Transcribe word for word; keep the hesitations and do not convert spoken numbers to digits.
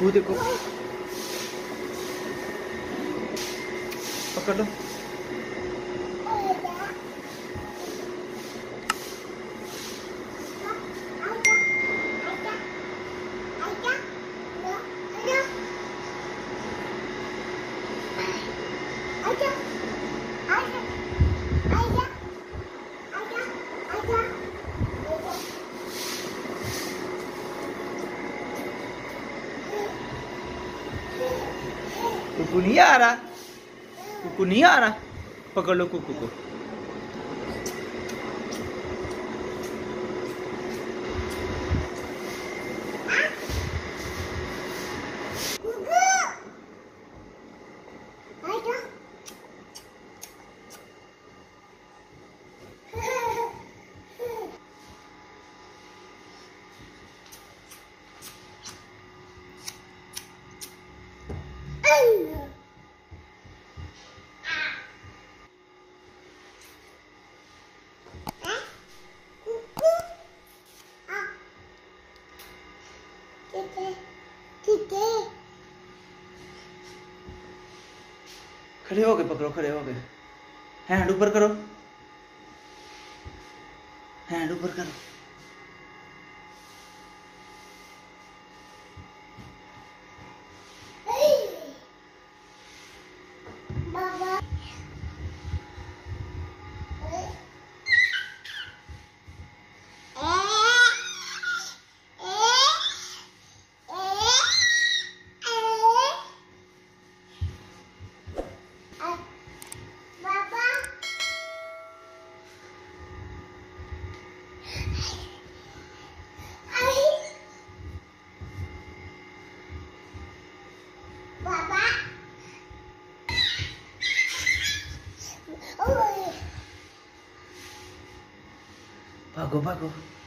वो देखो, पकड़ लो। कुकू नहीं आ रहा, कुकू नहीं आ रहा, पकड़ लो कुकू को। खड़े हो गए, पकड़ो, खड़े हो गए। हैंड ऊपर करो, हैंड ऊपर करो। भागो भागो।